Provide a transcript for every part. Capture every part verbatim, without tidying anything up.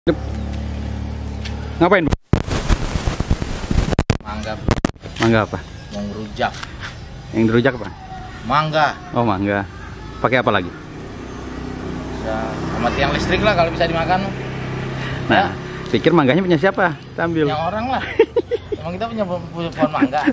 Ngapain? Mangga. Mangga apa? Mau ngerujak. Yang dirujak apa? Mangga. Oh, mangga. Pakai apa lagi? Ya, sama tiang listrik lah kalau bisa dimakan. Nah, ya. Pikir mangganya punya siapa? Kita ambil. Yang orang lah. Emang kita punya punya pohon mangga.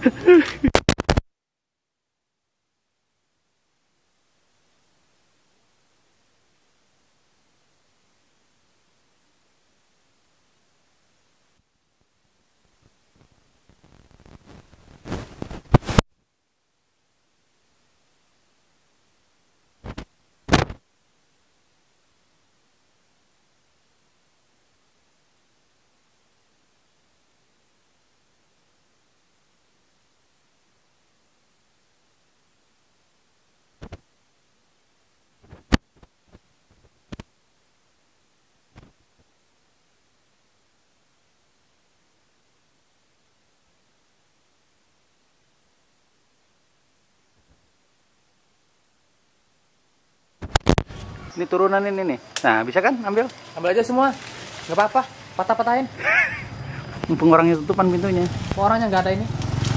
Ini turunan ini nih. Nah, bisa kan ambil? Ambil aja semua. Nggak apa-apa. Patah-patahin. Mumpung orangnya tutupan pintunya. Orangnya nggak ada ini.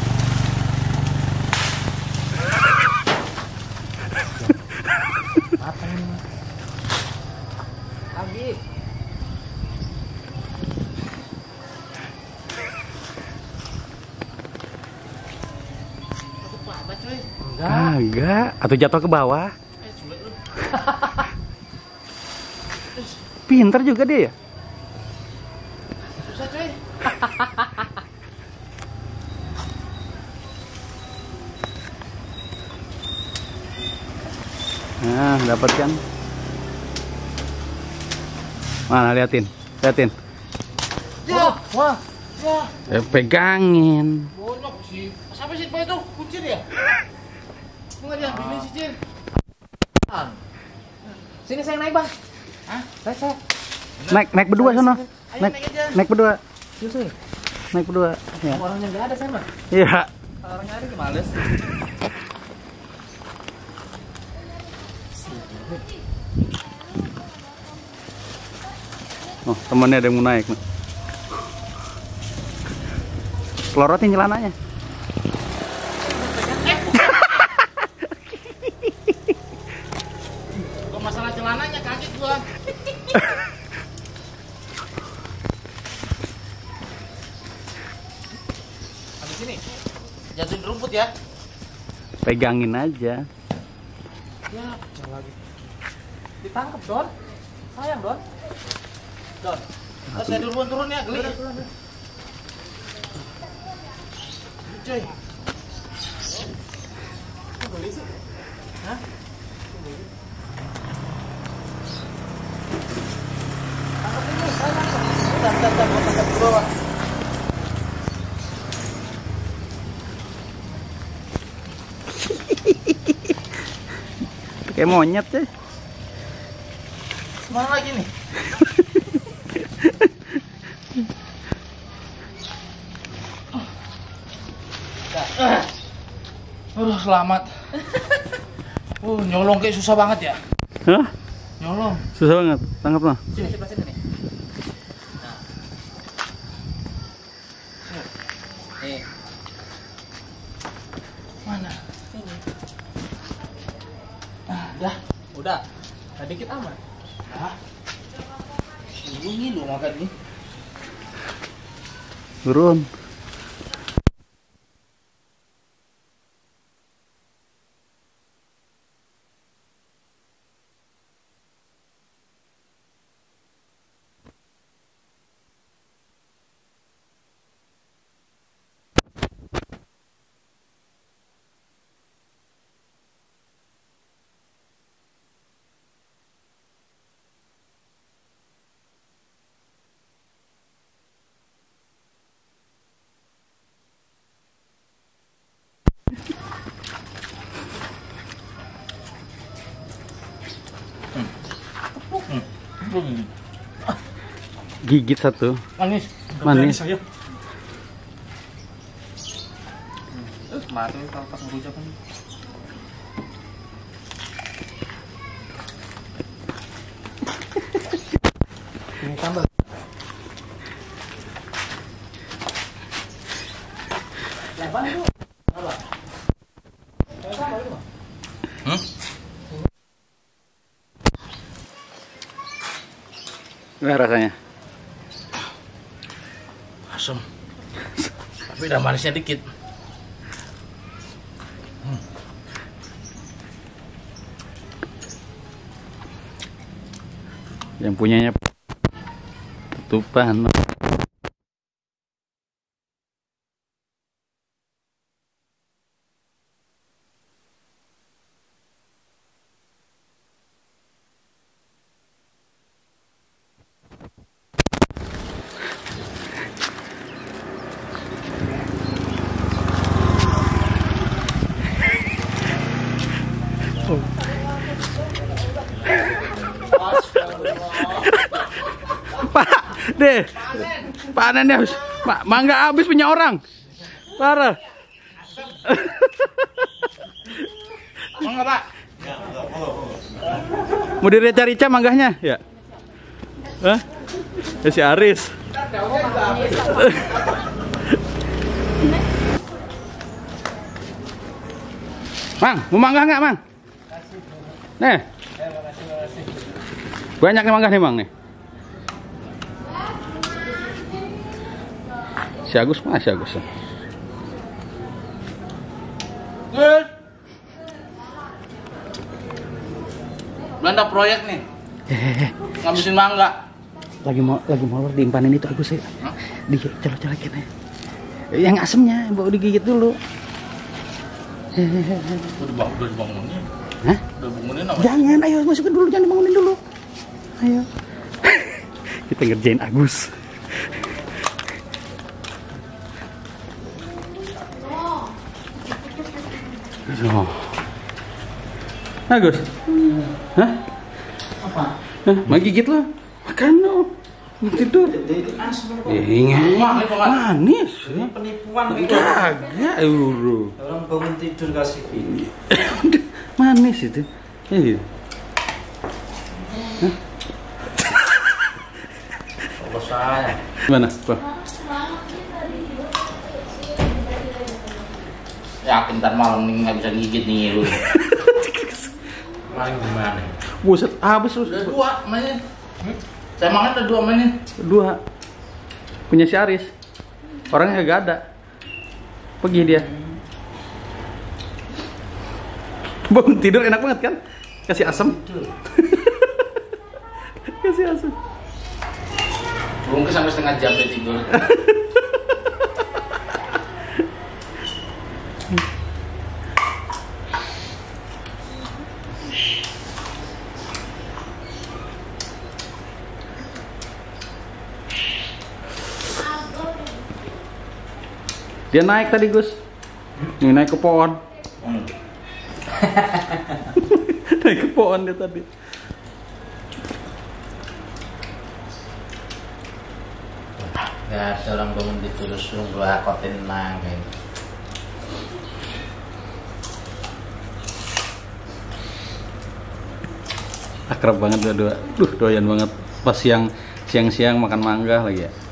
Apa ini? Lagi. Apa cuy? Enggak. Enggak. Atau jatuh ke bawah. Eh, sulit lu. Pintar juga dia ya. Susah cuy. Nah, dapat kan? Mana liatin, liatin. Ya, wah, ya. Eh, pegangin. Bonyok sih. Siapa sih itu? Kucir ya? Enggak diambilin sih, Cir. Sini saya naik, Bang. Hah? Naik saya. Naik, naik berdua sana. Ayo Naik, naik aja. naik berdua. Yuk, sih. Naik berdua. Ya. Orangnya nggak ada sana. Iya. Orangnya ada males. Oh, temannya ada yang mau naik. Pelorotin celananya. Kok masalah celananya kaget gua. Habis ini jatuhin rumput ya. Pegangin aja. Ya, pecah lagi. Ditangkap, Don. Sayang, Don. Don. Oh, saya duluan turun ya, geli. Cuy. Kok geli sih? Hah? Tangkap ini, saya tangkap. Bentar, bentar, bentar, gua tangkap di bawah. Kayak monyet deh. Mana lagi nih? Aduh, selamat. Uh, nyolong kayak susah banget ya. Hah? Nyolong. Susah banget. Tangkap lah. Sini, sini, sini. Nah. Nih. Mana? Ini. Nah, dah. Udah. Nah, dikit aman. Nah. Ini lu makan nih. Turun. Gigit satu. Manis. Manis. Saya. Eh, mati kalau pas ngerujak kan. Ini tambah. Gimana rasanya? Asam. Tapi udah manisnya dikit. Hmm. Yang punyanya tutupan. Pak, deh, panen deh, Pak, mangga habis punya orang, parah. Mangga Pak. Mau direca-reca manggahnya, ya? Hah? Ya si Aris. Mang, mau mangga nggak, Mang? Nih. Banyak nih mangga nih, Mang nih. Si Agus mah, si Agus. Good. Belanda proyek nih. Hehehe. Ngabisin mangga. Lagi mau lagi mau diimpanin itu Agus ya. Hah? Dicolok-colokin ya. Yang asemnya bawa digigit dulu. Hehehe. Udah udah dibangunin. Hah? Udah bangunin apa? Jangan, ayo masukin dulu, jangan dibangunin dulu. Ayo. Kita ngerjain Agus. Oh. Agus. Hah? Apa? Hah? Mau gigit lo? Makan lo. Mau tidur. Ingat. Manis. Penipuan Kagak, euro. orang bangun tidur kasih ini. Manis itu. Iya. Hah? Allah saya. Gimana? Pak? Yakin ntar malam nih nggak bisa gigit nih lu. Maling gimana? Buset, habis lu. Udah dua mainin. Hmm? Saya makan udah dua mainin. Dua. Punya si Aris. Orangnya gak ada. Pergi dia. Bangun tidur enak banget kan? Kasih asam. Kasih asam. Mungkin sampai setengah jam dia tidur. Dia naik tadi Gus. Nih naik ke pohon. Hmm. Naik ke pohon dia tadi. Ya, orang bangun ditulus lu gua kotin nang kayak. Akrab banget dua-dua. Duh, doyan banget. Pas siang siang-siang makan mangga lagi ya.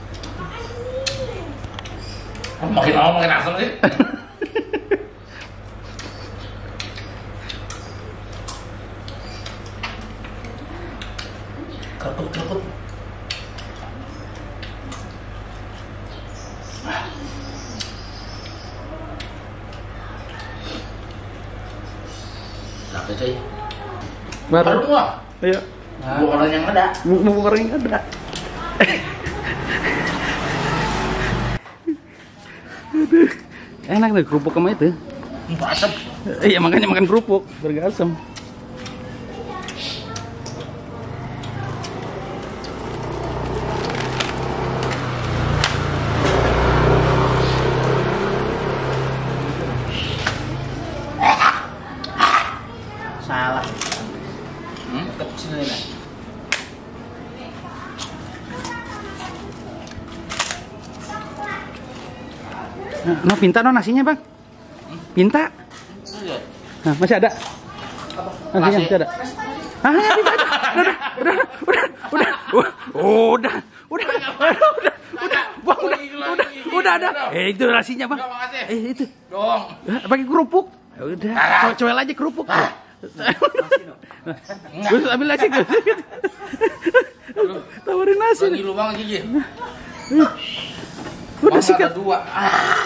Oh, makin lama makin asam sih. Kerupuk-kerupuk. Nah, cuy. Baru. Baru gua. Ayo. Nah, bukan orang yang ada. Mau orang yang ada. Aduh. Enak deh kerupuk sama itu. Asam. Iya makanya makan kerupuk biar gak asam. Salah. Hmm? Kecil ini. Nah, pinta no nasinya bang. Pinta. Nah, masih ada. Nasinya masih ada. Ah, ya, pinta aja. Udah, udah, udah, udah, udah, udah, udah, udah, udah, bang, udah, udah, udah ada. Eh itu nasinya bang. Eh itu. Dong. Pakai kerupuk. Udah, coel aja kerupuk. Gus ambil aja Gus. Tahu Tawarin nasi. Bagi lu bang gigi. Udah Bang sikat. ada dua. Ah.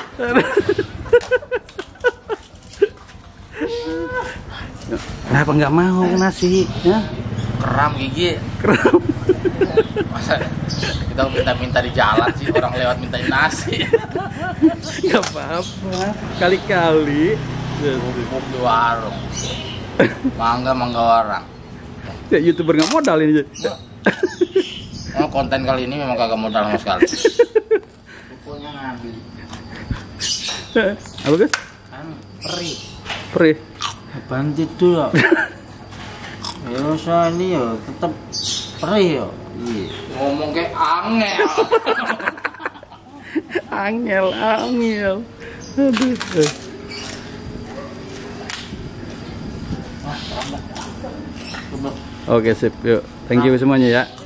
Kenapa nggak mau nasi? Ya? Keram gigi. Keren. Masa kita minta-minta di jalan sih, orang lewat mintain nasi. Gak apa-apa. Kali-kali. Bubuk di warung. Mangga mangga orang. Ya, YouTuber nggak modal ini. Oh, konten kali ini memang kagak modal sama sekali. Pokoknya ngambil. Apa guys? Kan perih. Perih. Bantu itu ya. Ya saya ini ya tetap perih ya. Iya. Ngomong kayak angel. Angel, angel. Aduh. Oke, sip. Yuk. Thank you semuanya ya.